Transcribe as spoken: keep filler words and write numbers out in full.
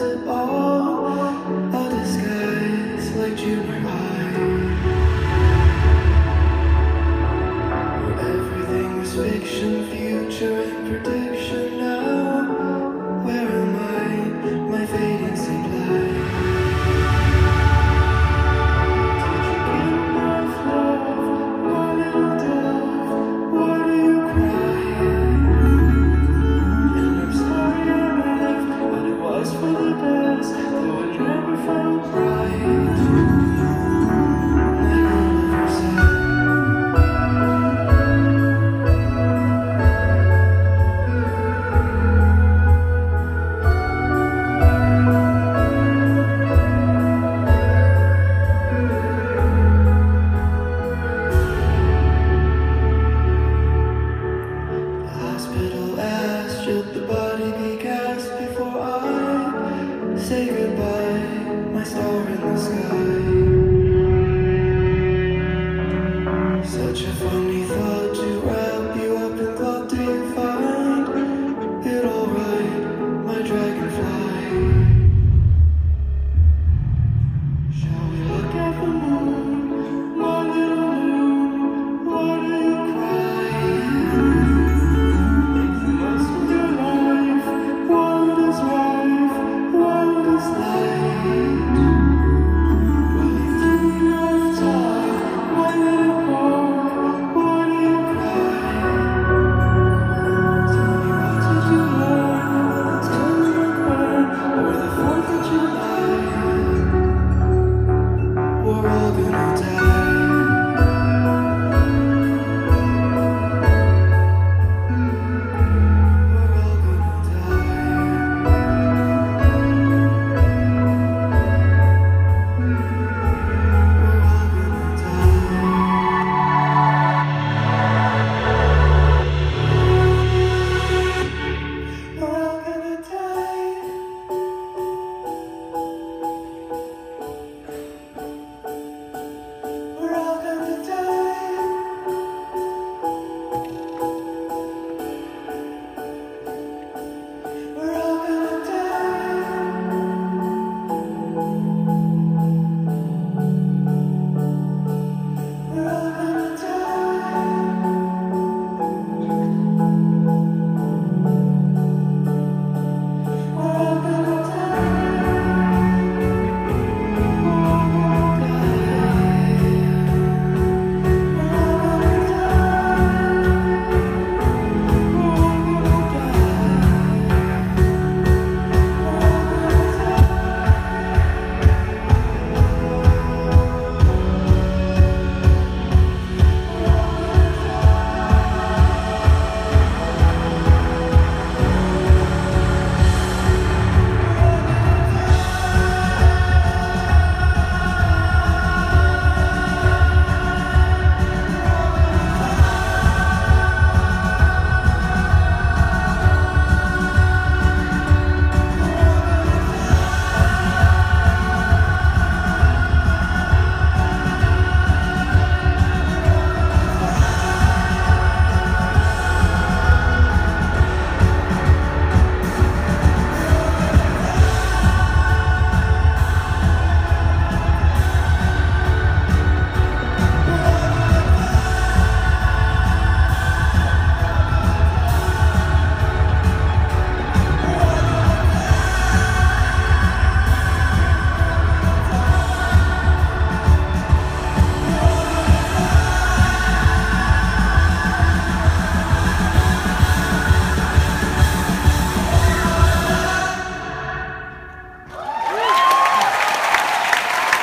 invisible, a disguise like junior high, where everything was fiction, future and prediction. Now, where am I? My fading supply. Did you get enough love? My little dove, why do you cry? And I'm sorry I left, but it was for the best, though it never felt right. Like all of her said. Hospital asked, should the body be cast before I say goodbye, my star in the sky? Such a funny thought.